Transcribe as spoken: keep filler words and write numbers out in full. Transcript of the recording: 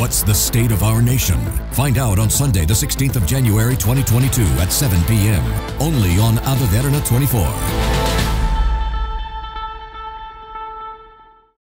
What's the state of our nation? Find out on Sunday, the sixteenth of January, twenty twenty-two at seven p m Only on Ada Derana twenty-four.